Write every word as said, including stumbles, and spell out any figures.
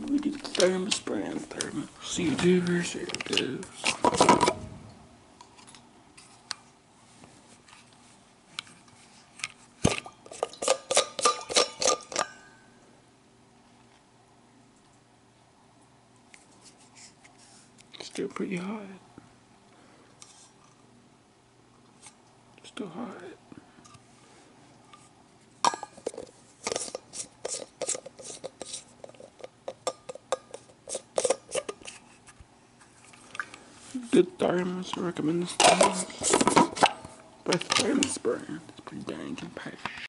We do the thermos brand, thermos. YouTubers, here it goes. Still pretty hot. Still hot. Good thermos. I recommend this thermos. But thermos brand. It's pretty dang compact.